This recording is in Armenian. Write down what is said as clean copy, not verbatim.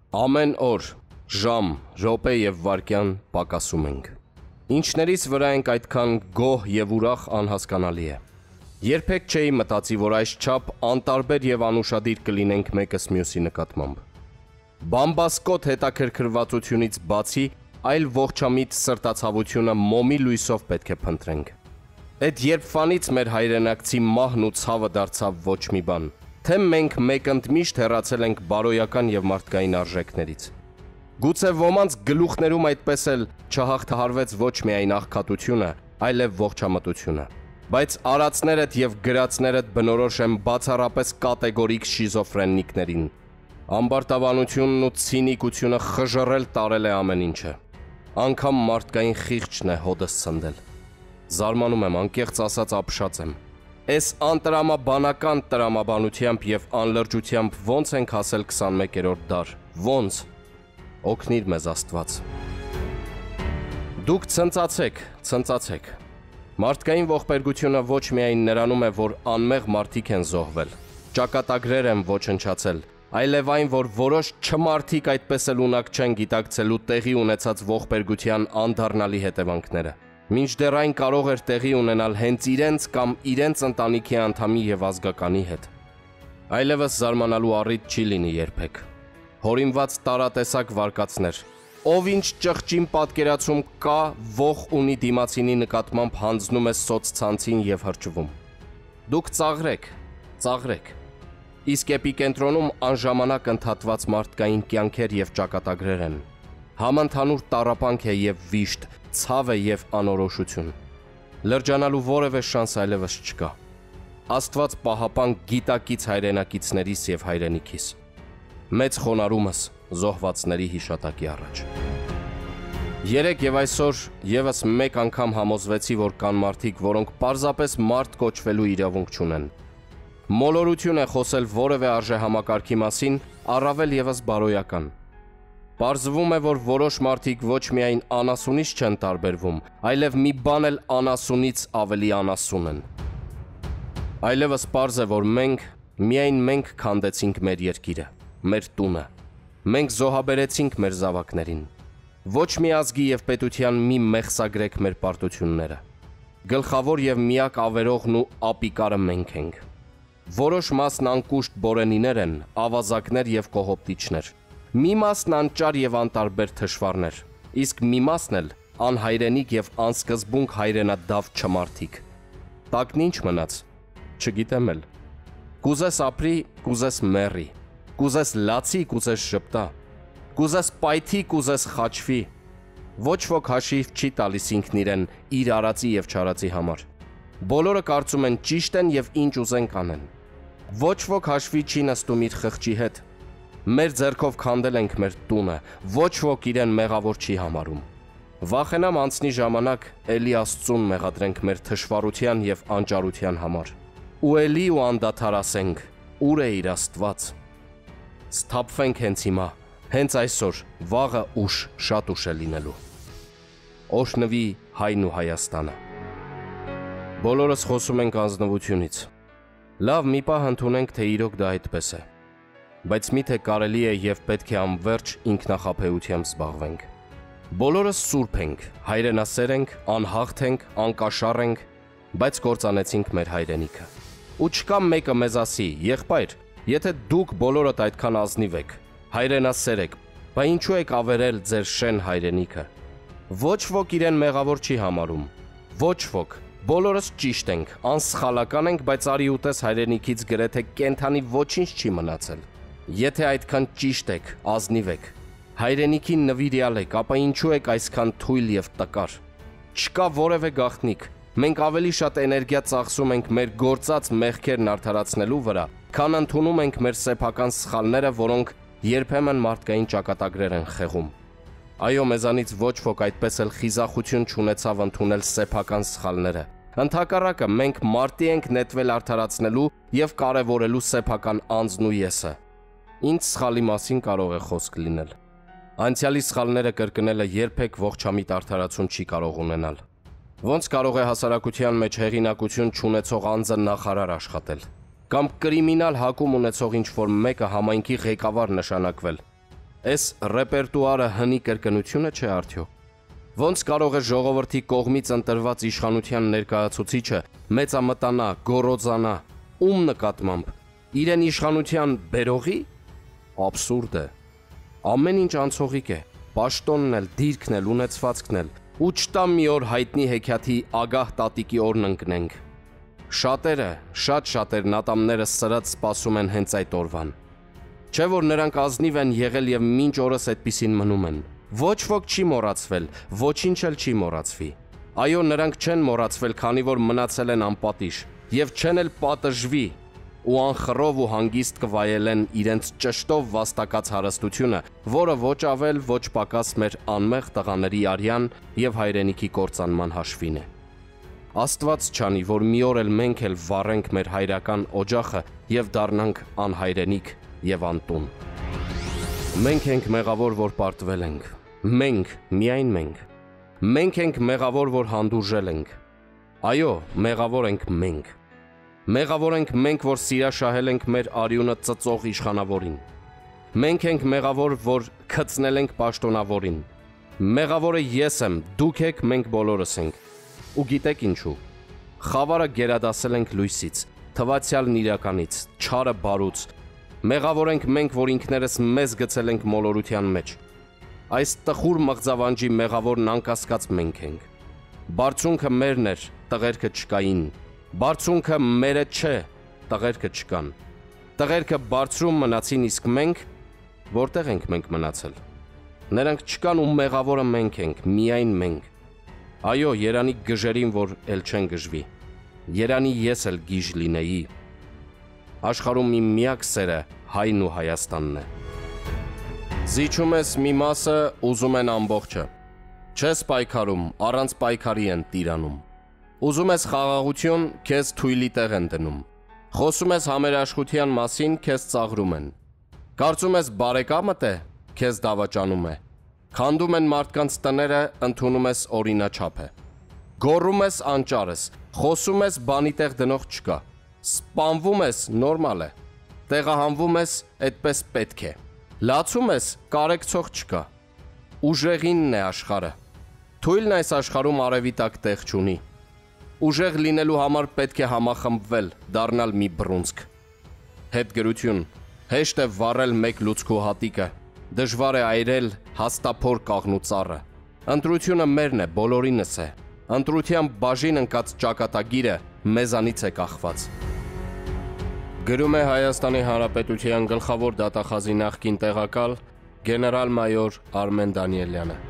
Ամեն օր, ժամ, րոպե և վայրկյան պակասում ենք։ Ինչներից վրա ենք այդքան գոհ և ուրախ անհասկանալի է։ Երբեք չէի մտածի, որ այսչափ անտարբեր և անուշադիր կլինենք մեկս մյուսի նկատմամբ։ Բամբասկոտ հետաքրքրվածությունից բացի, այլ ողջամիտ սրտացավությունը մոմի լույսով պետք է փնտրենք։ Էդ երբվանից մեր հայրենակցի մահն ու ցավը դարձավ ոչ մի բան, թե մենք մեկընդմիշտ հեռացել ենք բարոյական և մարդկային արժեքներից։ Գուցե ոմանց գլուխներում այդպես էլ չհաղթահարվեց ոչ միայն աղքատությունը, այլև ողջամտությունը։ Բայց արածներդ և գրածներդ բնորոշ են բացառապես կատեգորիկ շիզոֆրենիկներին։ Ամբարտավանությունն ու ցինիկությունը խժռել տարել է ամեն ինչը։ Անգամ մարդկային խիղճն է հոդս ցնդել։ Զարմանում եմ, անկեղծ ասած ապշած եմ։ Էս անտրամաբանական տրամաբանությամբ և անլրջությամբ ոնց ենք հասել 21-րդ դար, ոնց։ Օգնիր մեզ Աստված։ Դուք ցնծացեք։ Մարդկային ողբերգությունը ոչ միայն նրանում է, որ անմեղ մարդիկ են զոհվել, ճակատագրեր են ոչնչացել, այլև այն, որ որոշ չմարդիկ այդպես էլ ունակ չեն գիտակցելու տեղի ունեցած ողբերգության անդառնալի հետևանքները։ Մինչդեռ այն կարող էր տեղի ունենալ հենց իրենց կամ իրենց ընտանիքի անդամի և ազգականի հետ։ Այլևս զարմանալու առիթ չի լինի երբեք։ Հորինված տարատեսակ վարկածներ, ով ինչ ճղճին պատկերացում կա, ոխ ունի դիմացինի նկատմամբ հանձնում է սոցցանցին և հրճվում։ Դուք ծաղրեք։ Իսկ էպիկենտրոնում անժամանակ ընդհատված մարդկային կյանքեր և ճակատագրեր են։ Համընդհանուր տառապանք է և վիշտ, ցավ է և անորոշություն։ Լրջանալու որևէ շանս այլևս չկա։ Աստված պահապան գիտակից հայրենակիցներիս և հայրենիքիս։ Մեծ խոնարհումս զոհվածների հիշատակի առաջ։ Երեկ և այսօր ևս մեկ անգամ համոզվեցի, որ կան մարդիկ, որոնք պարզապես մարդ կոչվելու իրավունք չունեն։ Մոլորություն է խոսել որևէ արժեհամակարգի մասին, առավել ևս բարոյական։ Պարզվում է, որ որոշ մարդիկ ոչ միայն անասունից չեն տարբերվում, այլև մի բան էլ անասունից ավելի անասուն են։ Այլևս պարզ է, որ միայն մենք քանդեցինք մեր երկիրը, մեր տունը։ Մենք զոհաբերեցինք մեր զավակներին։ Ոչ մի ազգի և պետության մի մեղսագրեք մեր պարտությունները։ Գլխավոր և միակ ավերողն ու ապիկարը մենք ենք։ Որոշ մասն անկուշտ բորենիներ են, ավազակներ և կողոպտիչներ։ Մի մասն անճար և անտարբեր թշվառներ, իսկ մի մասն էլ անհայրենիք և անսկզբունք հայրենադավ չմարդիկ։ Տակն ինչ մնաց, չգիտեմ էլ։ Կուզես ապրի, կուզես մեռի, կուզես լացի, կուզես ժպտա, կուզես պայթի, կուզես խաչվի։ Ոչ ոք հաշիվ չի տալիս ինքն իրեն իր արածի և չարածի համար։ Բոլորը կարծում են ճիշտ են և ինչ ուզեն կանեն։ Ոչ ոք հաշվի չի նստում իր խղճի հետ։ Մեր ձեռքով քանդել ենք մեր տունը, ոչ ոք իրեն մեղավոր չի համարում։ Վախենամ անցնի ժամանակ, էլի Աստծուն մեղադրենք մեր թշվառության և անճարության համար։ Ու էլի ու անդադար ասենք. ուր է իր Աստված։ Սթափվենք հենց հիմա, հենց այսօր, վաղը ուշ, շատ ուշ է լինելու։ Օրհնվի հայն ու Հայաստանը։ Բոլորս խոսում ենք ազնվությունից։ Լավ, մի պահ ընդունենք, թե իրոք դա այդպես է։ Բայց միթե կարելի է և պետք է անվերջ ինքնախաբեությամբ զբաղվենք։ Բոլորս սուրբ ենք, հայրենասեր ենք, անհաղթ ենք, անկաշառ ենք, բայց կործանեցինք մեր հայրենիքը։ Ու չկա մեկը մեզ ասի. եղբայր, եթե դուք բոլորդ այդքան ազնիվ եք, հայրենասեր եք, բա ինչու եք ավերել ձեր շեն հայրենիքը։ Ոչ ոք իրեն մեղավոր չի համարում։ Ոչ ոք։ Բոլորս ճիշտ ենք, անսխալական ենք, բայց արի ուտես հայրենիքից գրեթե կենդանի ոչինչ չի մնացել։ Եթե այդքան ճիշտ եք, ազնիվ եք, հայրենիքին նվիրյալ եք, ապա ինչու եք այսքան թույլ և տկար։ Չկա որևէ գաղտնիք։ Մենք ավելի շատ էներգիա ծախսում ենք մեր գործած մեղքերն արդարացնելու վրա, քան ընդունում ենք մեր սեփական սխալները, որոնք երբեմն մարդկային ճակատագրեր են խեղում։ Այո, մեզանից ոչ ոք այդպես էլ խիզախություն չունեցավ ընդունել սեփական սխալները։ Ընդհակառակը, մենք մարտի ենք նետվել արդարացնելու և կարևորելու սեփական անձն ու եսը։ Ինչ սխալի մասին կարող է խոսք լինել։ Անցյալի սխալները կրկնելը երբեք ողջամիտ արդարացում չի կարող ունենալ։ Ոնց կարող է հասարակության մեջ հեղինակություն չունեցող անձը նախարար աշխատել, կամ կրիմինալ հակում ունեցող ինչ-որ մեկը համայնքի ղեկավար նշանակվել։ Էս ռեպերտուարը հնի կրկնությունը չէ արդյոք։ Ոնց կարող է ժողովրդի կողմից ընտրված իշխանության ներկայացուցիչը մեծամտանա, գոռոզանա, ում նկատմամբ, իրեն իշխանության բերողի։ Աբսուրդ է։ Ամեն ինչ անցողիկ է, պաշտոնն էլ, դիրքն էլ, ունեցվածքն էլ, ու չտա մի օր հայտնի հեքիաթի ագահ տատիկի օրն ընկնենք։ Շատերը, շատ շատերն ատամները սրած սպասում են հենց այդ օրվան։ Չէ որ նրանք ազնիվ են եղել եւ մինչ օրս այդպիսին մնում են։ Ոչ ոք չի մոռացվել, ոչինչ էլ չի մոռացվի։ Այո, նրանք չեն մոռացվել, քանի որ մնացել են անպատիժ եւ չեն էլ պատժվի ու անխռով ու հանգիստ կվայելեն իրենց ճշտով վաստակած հարստությունը, որը ոչ ավել, ոչ պակաս մեր անմեղ տղաների արյան եւ հայրենիքի կործանման հաշվին է։ Աստված չանի, որ մի օր էլ մենք էլ վառենք մեր հայրական օջախը եւ դառնանք անհայրենիք եւ անտուն։ Մենք ենք մեղավոր, որ պարտվել ենք։ Մենք, միայն մենք։ Մենք ենք մեղավոր, որ հանդուրժել ենք։ Այո, մեղավոր ենք մենք։ Մեղավոր ենք մենք, որ սիրաշահել ենք մեր արյունը ծծող իշխանավորին։ Մենք ենք մեղավոր, որ քծնել ենք պաշտոնավորին։ Մեղավորը ես եմ, դուք եք, մենք բոլորս ենք։ Ու գիտեք ինչու։ Խավարը գերադասել ենք լույսից, թվացյալն իրականից, չարը բարուց։ Մեղավոր ենք մենք, որ ինքներս մեզ գցել ենք մոլորության մեջ։ Այս տխուր մղձավանջի մեղավորն անկասկած մենք ենք։ Բարձունքը մերն էր, տղերքը չկային։ Բարձունքը մերը չէ, տղերքը չկան։ Տղերքը բարձրում մնացին, իսկ մենք որտեղ ենք մենք մնացել։ Նրանք չկան ու մեղավորը մենք ենք, միայն մենք։ Այո, Երանի գժերին, որ էլ չեն գժվի։ Երանի ես էլ գիժ լինեի։ Աշխարհում իմ միակ սերը Հայն ու Հայաստանն է։ Զիջում ես մի մասը, ուզում են ամբողջը։ Չես պայքարում, առանց պայքարի են տիրանում։ Ուզում ես խաղաղություն, քեզ թույլի տեղ են դնում։ Խոսում ես համերաշխության մասին, քեզ ծաղրում են։ Կարծում ես բարեկամդ է, քեզ դավաճանում է։ Քանդում են մարդկանց տները, ընդունում ես օրինաչափ է։ Գոռում ես անճար ես, խոսում ես բանի տեղ դնող չկա։ Սպանվում ես, նորմալ է։ Տեղահանվում ես, այդպես պետք է։ Լացում ես, կարեկցող չկա։ Ուժեղինն է աշխարհը։ Թույլն այս աշխարհում արևի տակ տեղ չունի։ Ուժեղ լինելու համար պետք է համախմբվել, դառնալ մի բռունցք։ Հետգրություն։ Հեշտ է վառել մեկ լուցկու հատիկը, դժվար է այրել հաստափոր կաղնու ծառը։ Ընտրությունը մերն է, բոլորինս է։ Ընտրության բաժին ընկած ճակատագիրը մեզանից է կախված։ Գրում է Հայաստանի Հանրապետության գլխավոր դատախազի նախկին տեղակալ գեներալ-մայոր Արմեն Դանիելյանը։